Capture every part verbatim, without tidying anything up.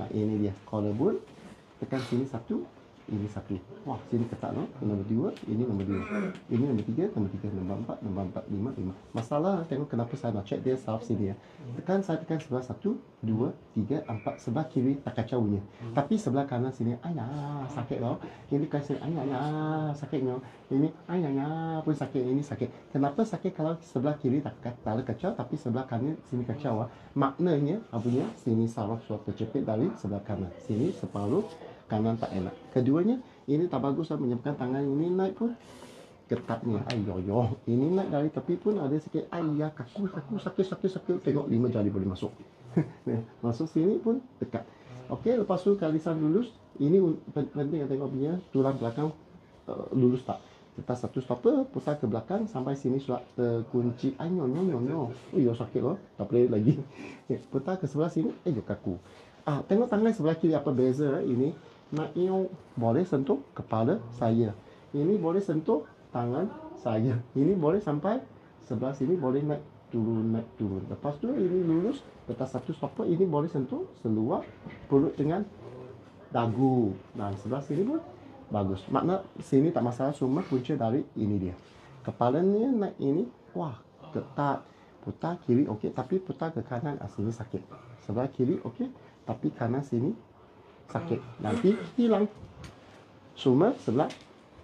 Ha, ini dia collarbone. Tekan sini satu, ini satu. Wah, sini ketat no. Nombor dua, ini nombor dua. Ini nombor tiga, nombor tiga, nombor empat, nombor empat, lima, lima. Masalah tengok kenapa saya nak check dia saraf sini ya. Tekan saya tekan sebelah satu, dua, tiga, empat. Sebelah kiri tak kacau punya. Tapi sebelah kanan sini, ayah sakit loh. Ini kan sini, ayah, ayah sakitnya. Ini ayah, ayah pun sakit, ini sakit. Kenapa sakit kalau sebelah kiri tak tak kacau, tapi sebelah kanan sini kacau ah? Maknanya, apanya sini saraf suatu terjepit dari sebelah kanan. Sini separuh kanan tak enak. Keduanya, ini tak bagus lah menyebabkan tangan ini naik pun ketatnya. Ayo yo. Ini naik dari tepi pun ada sikit ayah kaku kaku sakit sakit sakit. Tengok lima jari boleh masuk. Masuk sini pun dekat. Okey, lepas tu kalisan lulus. Ini penting tengok punya tulang belakang uh, lulus tak. Lepas satu stopper, putar ke belakang sampai sini surat terkunci. Ayo no no no. Oh yo sakit loh. Tak boleh lagi. Putar ke sebelah sini. Ayo kaku. Ah, tengok tangan sebelah kiri apa beza ini. Nak iu boleh sentuh kepala saya. Ini boleh sentuh tangan saya. Ini boleh sampai sebelah sini boleh naik turun naik turun. Lepas tu ini lurus letak satu stopper, ini boleh sentuh seluar perut dengan dagu. Dan sebelah sini pun bagus. Makna sini tak masalah, semua punca dari ini dia. Kepalanya naik ini, wah ketat. Putar kiri okey, tapi putar ke kanan ah, sini sakit. Sebelah kiri okey, tapi kanan sini sakit. Nanti hilang. Semua sebelah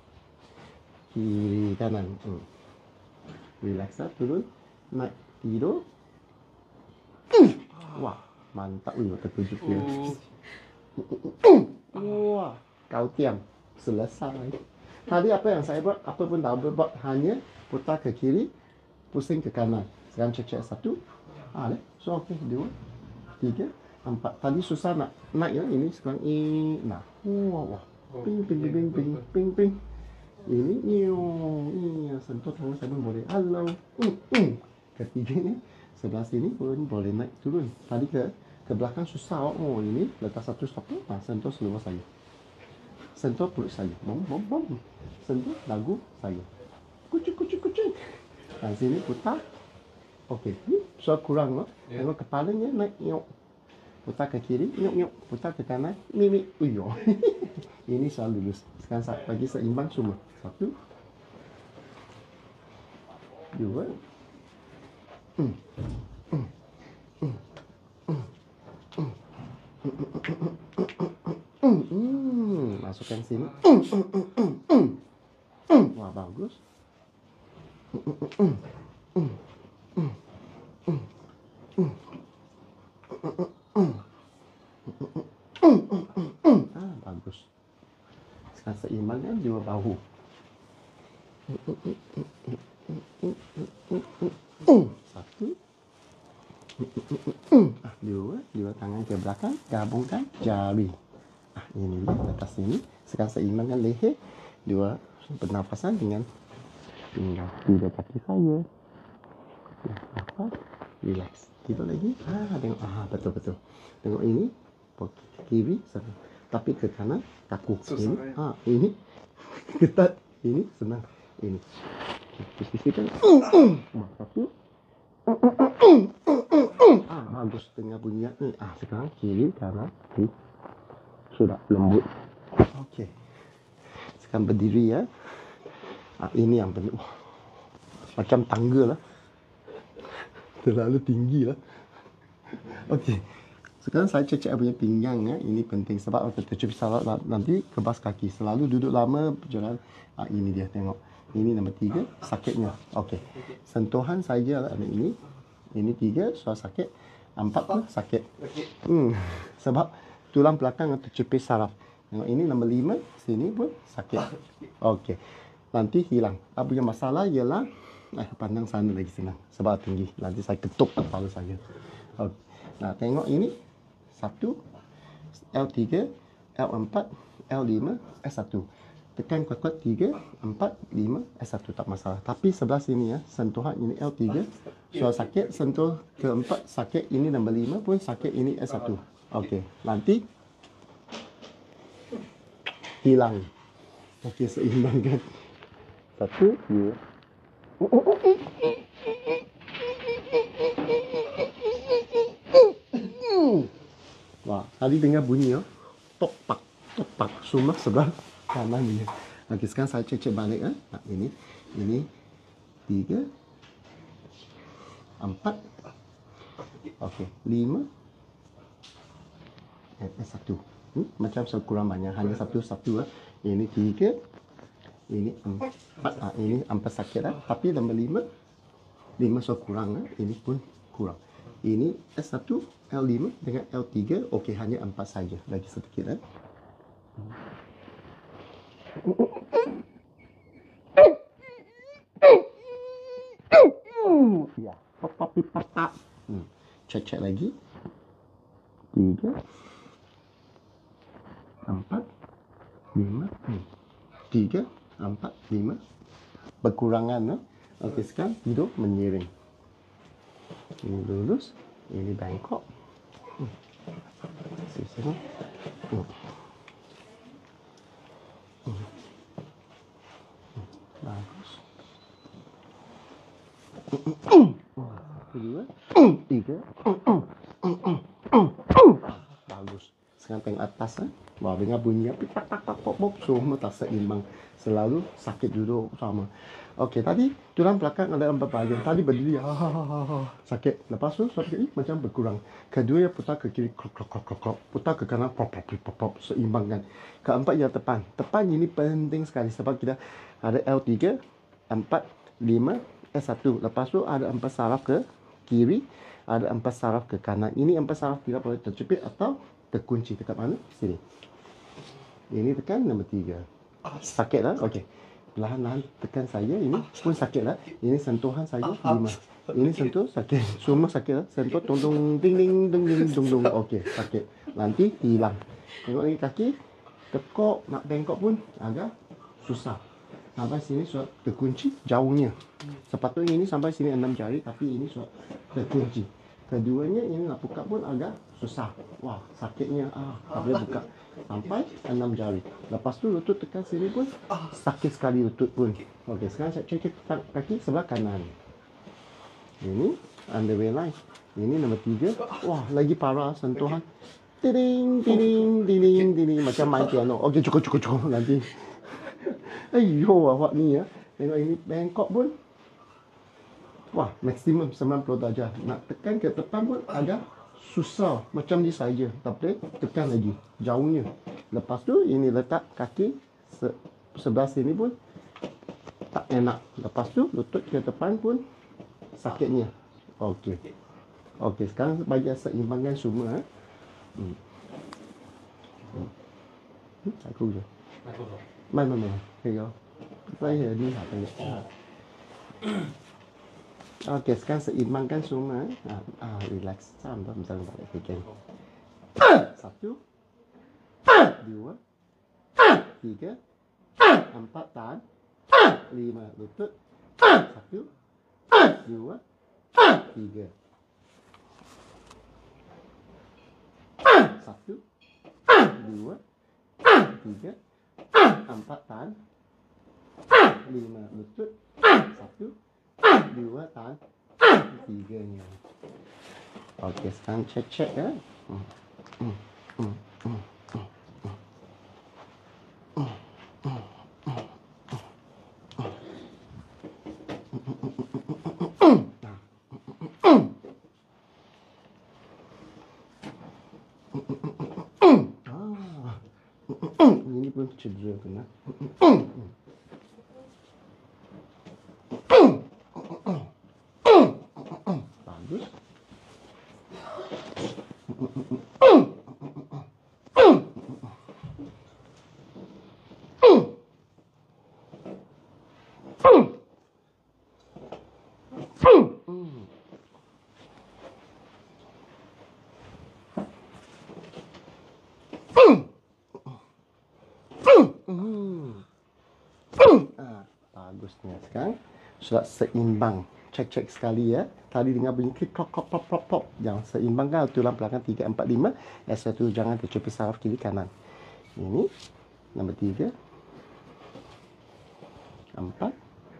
kiri kanan. Hmm. Relax lah, turun. Naik, tidur. Hmm. Wah, mantap. Ui, terkejut dia. Wah, kau tiam. Selesai. Tadi apa yang saya buat, apa pun tak buat, hanya putar ke kiri, pusing ke kanan. Sekarang cek-cek satu. Ah, leh. So, okey. Dua, tiga, empat. Tadi susah nak naik ya. Ini sekarang ini. Nah. Wah, wah. Ping, ping, ping, ping, ping, ping. Ini, niu. Ini sentuh tangan saya pun boleh. Halo. Mm, mm. Ketiga ni. Sebelah sini pun boleh naik turun. Tadi ke ke belakang susah. Oh, ini letak satu stopper. Nah, sentuh seluar saya. Sentuh perut saya. Bom, bom, bom. Sentuh dagu saya. Kucuk, kucuk, kucuk. Dan sini putar. Okey. So kurang loh. Yeah. Tengok kepalanya naik. Nyok. Putar ke kiri, nyuk nyuk. Putar ke kanan, mimik. Uyo. Ini soal lulus. Sekarang saya bagi seimbang semua. Satu. Dua. Hmm. Hmm. Hmm. Hmm. Hmm. Hmm. Hmm. Masukkan sini. Hmm. Hmm. Hmm. Hmm. Hmm. Wah, bagus. Hmm. Hmm. Hmm. Hmm. Hmm. Hmm. Ah, bagus. Sekarang seimbangkan dua bahu. Satu. Ah, dua. Dua tangan ke belakang. Gabungkan jari. Ah, ini dia atas sini. Sekarang seimbangkan leher. Dua pernafasan dengan tinggal tidur kaki saya. Nafas. Relax. Tidur lagi. Ah, tengok. Ah, betul-betul. Tengok ini. Ke kiri sana. Tapi ke kanan kaku. Ini. Ha, ini ketat. Ini senang. Ini. Sisihkan. Satu. Ah, bagus tengah bunyi ni. Ah, sekarang kiri kanan kiri. Sudah lembut. Okey. Sekarang berdiri ya. Ah, ini yang penting. Wah, macam tangga lah. Terlalu tinggi lah. Okey. Sekarang saya cek-cek punya pinggang ya. Ini penting sebab kalau tercubit salah nanti kebas kaki. Selalu duduk lama berjalan. Ah, ini dia tengok. Ini nombor tiga sakitnya. Okey. Sentuhan saja lah ini. Ini tiga soal sakit. Empat pun sakit. Hmm. Sebab tulang belakang tercubit saraf. Tengok ini nombor lima. Sini pun sakit. Okey. Nanti hilang. Apa yang masalah ialah eh, pandang sana lagi senang. Sebab tinggi. Nanti saya ketuk kepala saya. Okay. Nah, tengok ini. Satu. L tiga. L empat. L lima. S satu. Tekan kuat-kuat tiga, empat, lima, S satu. Tak masalah. Tapi sebelah sini ya. Sentuhan ini L tiga. Soal sakit. Sentuh keempat sakit. Ini nombor lima pun sakit. Ini S satu. Okey. Nanti. Hilang. Okey. Seimbangkan. Satu. Dua. Wah. Tadi dengar bunyi ya. Topak, topak. Semua sebelah kanan punya. Okey, sekarang saya cek-cek balik ya. Nah, ini, ini tiga, empat, okey, lima, eh, satu. Hmm? Macam sekurang banyak, hanya satu satu ya. Ini tiga, ini empat, ah, ini empat sakit lah. Tapi nombor lima, lima so kurang ya. Ini pun kurang. Ini S satu, L lima dengan L tiga, okey hanya empat saja. Lagi sedikit ya. Ya, pop pop hmm. Cek-cek lagi. Tiga, empat, lima, hmm. Tiga, empat, lima. Berkurangan ya. Okey, sekarang tidur menyiring. Ini lurus, ini bengkok. Hmm. Sisi. Hmm. Hmm. Bagus. Kedua, tiga. Bagus. Sekarang tengok atas eh. Wah, dengar bunyi tak tak tak pop pop semua tak seimbang. Selalu sakit duduk sama. Okey, tadi tulang belakang ada empat bahagian. Tadi berdiri ha, ha, ha, ha, sakit. Lepas tu suatu kali macam berkurang. Kedua ya putar ke kiri krok krok krok krok. Putar ke kanan pop pop pop pop seimbangkan. Keempat ya tepan. Tepan ini penting sekali sebab kita ada L tiga, empat, lima, S satu. Lepas tu ada empat saraf ke kiri, ada empat saraf ke kanan. Ini empat saraf tidak boleh terjepit atau terkunci dekat mana? Sini. Ini tekan nombor tiga. Sakit lah? Okey. Perlahan-lahan tekan saya. Ini pun sakit lah. Ini sentuhan saya lima. Ini sentuh sakit. Semua sakit lah. Sentuh tung tung ding ding ding ding dung dung. Okey, sakit. Nanti hilang. Tengok lagi kaki. Tekuk nak bengkok pun agak susah. Sampai sini sudah terkunci jauhnya. Sepatutnya ini sampai sini enam jari tapi ini sudah terkunci. Keduanya ini nak buka pun agak susah. Wah, sakitnya ah, tak boleh buka. Sampai enam jari. Lepas tu lutut tekan sini pun sakit sekali lutut pun. Okey, sekarang saya cek kaki sebelah kanan. Ini underway line. Ini nombor tiga. Wah, lagi parah sentuhan. Tiding, tiding, tiding, tiding. Macam main piano. Okey, cukup, cukup, cukup. Nanti. Ayuh, awak ni ya. Tengok ini bengkok pun. Wah, maksimum sembilan puluh darjah. Nak tekan ke depan pun agak susah. Macam ni saja. Tak boleh tekan lagi. Jauhnya. Lepas tu, ini letak kaki se sebelah sini pun tak enak. Lepas tu, lutut ke depan pun sakitnya. Okey. Okey, sekarang bagi seimbangkan semua. Eh. Hmm. Hmm. Aku je. Mai, mai, mai. Here you go. Saya ni lah tengok. Okey, sekarang seimbangkan semua. Ah, ah relax. Sampai bentar balik fikir. Satu, dua, tiga, empat tahan, lima lutut. Satu, dua, tiga. Satu, dua, tiga, empat tahan, lima lutut. Satu, dua tahan, tiganya. Okey, sekarang cek-cek ya. Hmm. Hmm. Hmm. Hmm. Ini pun cedera kena. Bagus. Ah, bagusnya sekarang sudah seimbang. Cek-cek sekali ya. Tadi dengar bunyi klik klok klok klok klok klok. Yang seimbangkan tulang belakang tiga, empat, lima. S satu jangan tercupis saraf kiri kanan. Ini nombor tiga, empat,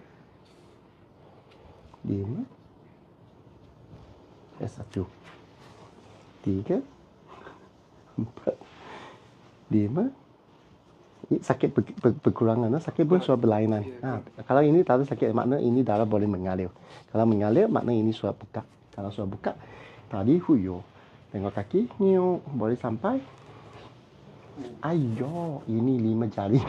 lima, S satu, tiga, Empat. Lima. Ini sakit ber, ber, berkurangan. Sakit pun suara berlainan. Ha, kalau ini tak ada sakit, makna ini darah boleh mengalir. Kalau mengalir, makna ini suara buka. Kalau suara buka, tadi huyo. Tengok kaki, niu. Boleh sampai. Ayo, ini lima jari.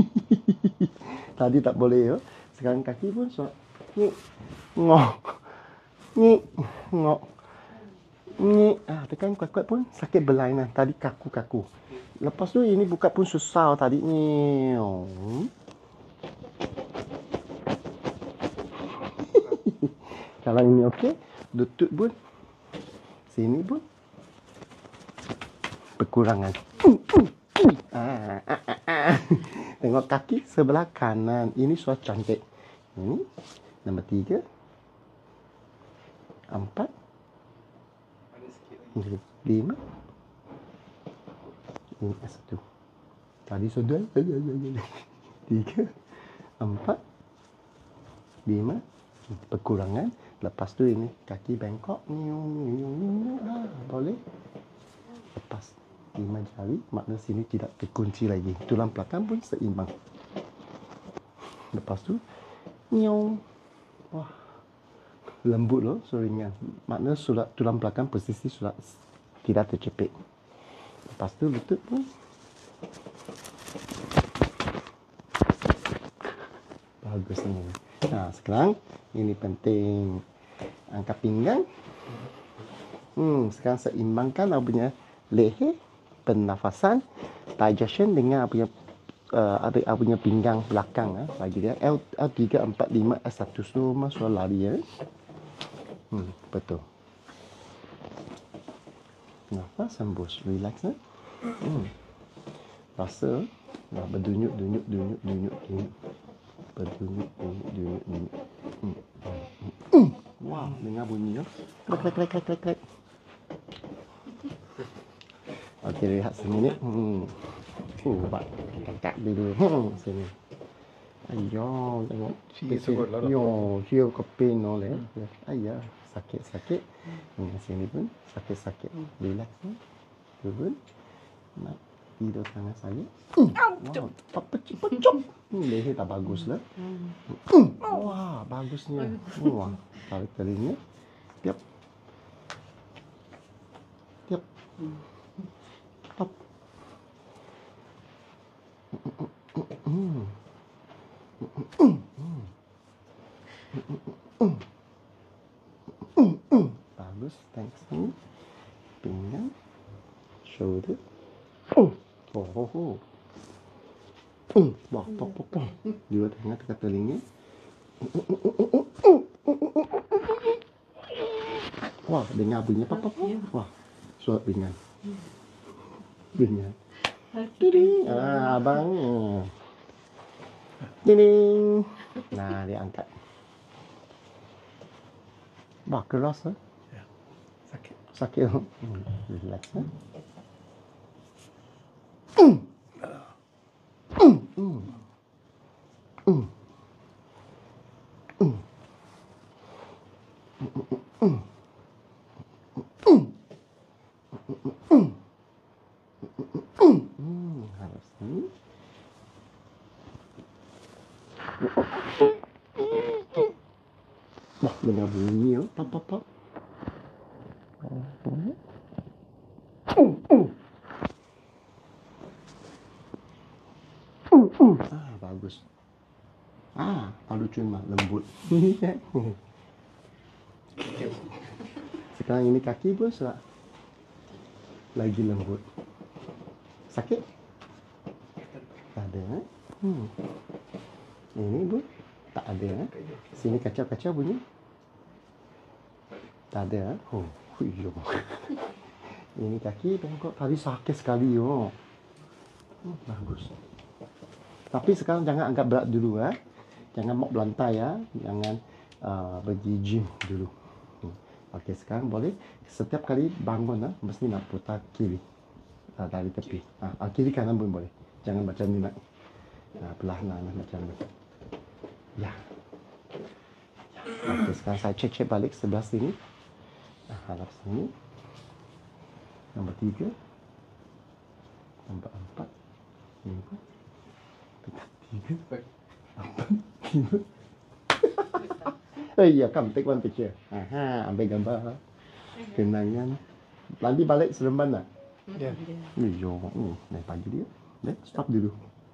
Tadi tak boleh ya. Sekarang kaki pun suara. Ni, ngok. Ni, ngok. Ni, ah, tekan kuat-kuat pun sakit berlainan. Tadi kaku-kaku. Lepas tu ini buka pun susah tadi ni. Kalau ini okey, lutut pun sini pun berkurangan. Ah, ah, ah, ah. Tengok kaki sebelah kanan. Ini suara cantik. Ini nombor tiga. Empat. Lima. Ini satu. Tadi sudah. Tiga. Empat. Lima. Perkurangan. Lepas tu ini kaki bengkok. Ah, boleh. Lepas. Lima jari. Makna sini tidak terkunci lagi. Tulang belakang pun seimbang. Lepas tu. Nyong. Wah. Lembut loh. So ringan. Makna surat tulang belakang posisi sudah tidak tercepit. Lepas tu lutut pun bagus ni. Nah, sekarang ini penting. Angkat pinggang. Hmm, sekarang seimbangkan apa punya leher, pernafasan, digestion dengan apa punya uh, ada apa punya pinggang belakang eh. Bagi dia L tiga empat lima S satu semua suara lari eh. Hmm, betul. Nafas hembus, relax eh. Hmm. Rasa dah berdunyuk, dunyuk, dunyuk, dunyuk, dunyuk. Berdunyuk, dunyuk, dunyuk, dunyuk. Hmm. Hmm. Wow, dengar bunyi ya. Klek, klek, klek, klek, klek, klek. Okey, rehat seminit. Hmm. Oh, bak kakak dulu. Hmm, sini. Ayo, tengok. Yo, yo kepin oleh. Ayah, sakit-sakit. Hmm, sini pun sakit-sakit. Relax ni. Turun. Nak tidur tangan saya. Wow, pecuk. Hmm, leher tak bagus lah. Wah, bagusnya. Wah, tarik telinga. Tiap. Tiap. Top. Bagus, thanks ni. Pinggang. Shoulder. Oh, oh, oh, oh. Hmm, wah, pop, pop, pop. Dua tengah dekat telinga. Wah, dengar bunyi pop, pop, pop. Wah, suara pinggang. Pinggang. Ding. Ah, abang. Ding. Nah, dia angkat. Wah, keras eh? Ya. Sakit. Sakit. Hmm, relax eh? Hmm, harus ni. Wah, dengar bunyi ya. Pop, pop, pop. Ah, bagus. Ah, palu cuma lembut. Sekarang ini kaki pun sudah lagi lembut. Sakit? Tak ada. Eh? Hmm. Ini pun tak ada. Eh? Sini kacau-kacau bunyi. Tak ada. Eh? Oh, huyo. Ini kaki bengkok. Tadi sakit sekali. Oh. Hmm, bagus. Tapi sekarang jangan angkat berat dulu. Eh? Jangan mok belantai. Ya? Jangan uh, pergi gym dulu. Hmm. Okey, sekarang boleh. Setiap kali bangun, eh, mesti nak putar kiri. Uh, dari tepi. Ah, uh, kiri kanan pun boleh. Jangan macam ni nak. Uh, perlahan-lahan macam ni. Ya. Ya. Okey, sekarang saya cek-cek balik sebelah sini. Uh, harap sini. Nombor tiga. tambah empat, lima, tiga, empat, lima. Eh, ya, come, take one picture. Aha, ambil gambar. Kenangan. Nanti balik Seremban tak? Ya. Eh, jom. Hmm, naik pagi dia. Let's stop dulu.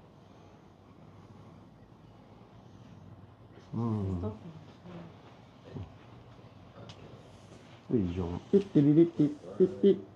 Hmm. Eh, jom. Tit, tit, tit, tit, tit, tit.